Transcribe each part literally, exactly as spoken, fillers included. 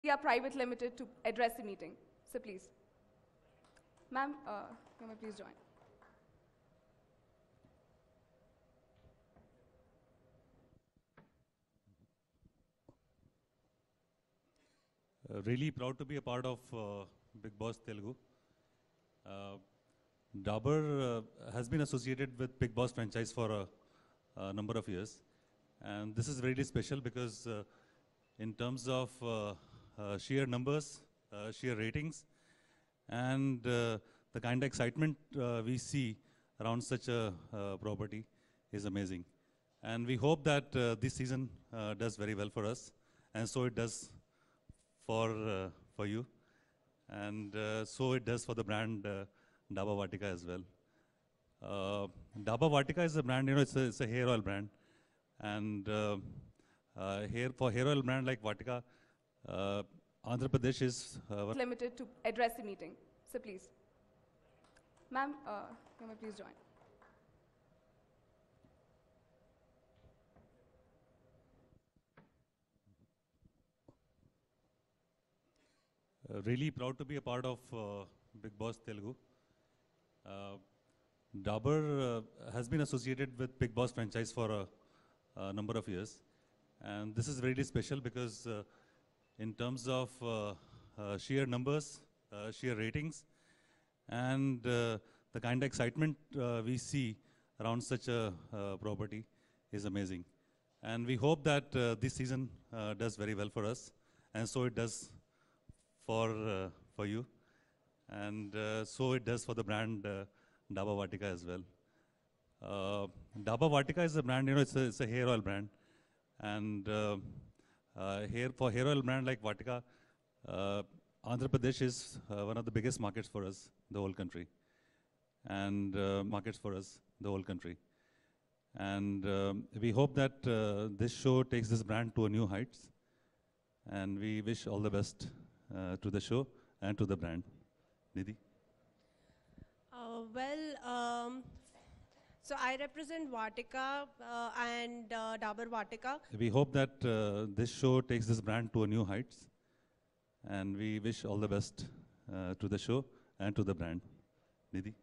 We are private limited to address the meeting. So please. Ma'am, uh, you may please join. Uh, really proud to be a part of uh, Bigg Boss Telugu. Uh, Dabur uh, has been associated with Bigg Boss franchise for a, a number of years. And this is really special because uh, in terms of uh, uh, sheer numbers, uh, sheer ratings, and uh, the kind of excitement uh, we see around such a uh, property is amazing. And we hope that uh, this season uh, does very well for us. And so it does for, uh, for you. And uh, so it does for the brand uh, Dabur Vatika as well. Uh, Dabur Vatika is a brand, you know, it's a, it's a hair oil brand. And uh, uh, hair, for hair oil brand like Vatika, uh, Andhra Pradesh is uh, limited to address the meeting. So please. Ma'am, uh, you may please join. Uh, really proud to be a part of uh, Bigg Boss Telugu. Uh, Dabur uh, has been associated with Bigg Boss franchise for a, a number of years. And this is really special because uh, in terms of uh, uh, sheer numbers, uh, sheer ratings, and uh, the kind of excitement uh, we see around such a uh, property is amazing. And we hope that uh, this season uh, does very well for us. And so it does for, uh, for you. And uh, so it does for the brand uh, Dabur Vatika as well. Uh, Dabur Vatika is a brand, you know, it's a, it's a hair oil brand. And uh, uh, hair, for hair oil brand like Vatika, uh, Andhra Pradesh is uh, one of the biggest markets for us, the whole country. And uh, markets for us, the whole country. And um, we hope that uh, this show takes this brand to a new heights. And we wish all the best uh, to the show and to the brand. Nidhi? Uh, well, um, so I represent Vatika uh, and uh, Dabur Vatika. We hope that uh, this show takes this brand to a new heights. And we wish all the best uh, to the show and to the brand. Nidhi?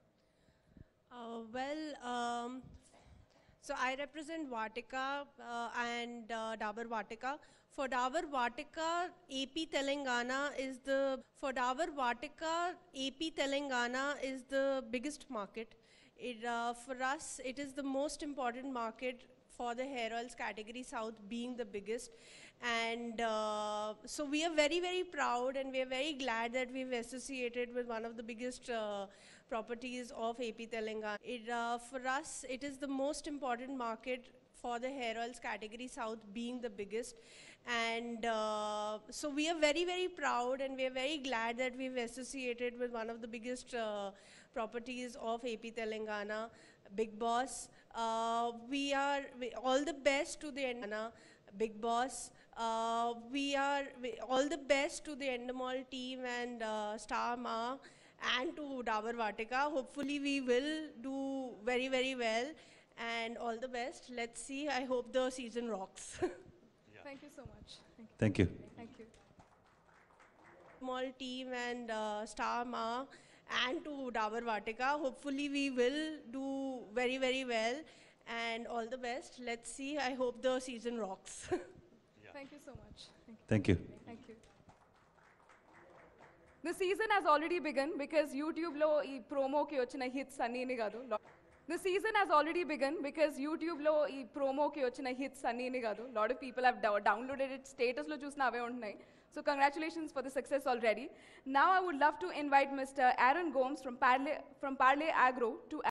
Uh, well, um, so I represent Vatika uh, and uh, Dabur Vatika. For Dabur Vatika, A P Telangana is the for Dabur Vatika, A P Telangana is the biggest market. It, uh, for us, it is the most important market for the hair oils category, South being the biggest. And uh, so we are very, very proud and we are very glad that we've associated with one of the biggest uh, properties of A P Telangana. It, uh, for us, it is the most important market for the hair oils category, South being the biggest. And uh, so we are very, very proud and we are very glad that we've associated with one of the biggest uh, properties of A P Telangana, Bigg Boss. Uh, we are we, all the best to the Endemol Bigg Boss. Uh, we are we, all the best to the Endemol team and uh, Star Ma and to Dabur Vatika. Hopefully we will do very, very well and all the best. Let's see. I hope the season rocks. Thank you so much. Thank you. Thank you. Thank you. Small team and uh, Star Ma and to Dabur Vatika. Hopefully we will do very, very well and all the best. Let's see. I hope the season rocks. Thank you so much. Thank you. Thank you. The season has already begun because YouTube lo ee promo ki ochina hits anni ni gadu. The season has already begun because YouTube lo ee promo ki ochina hits anni ni gadu. Lot of people have downloaded it. Status lo chusna ave untunayi. So congratulations for the success already. Now I would love to invite Mister Aaron Gomes from Parley from Parley Agro to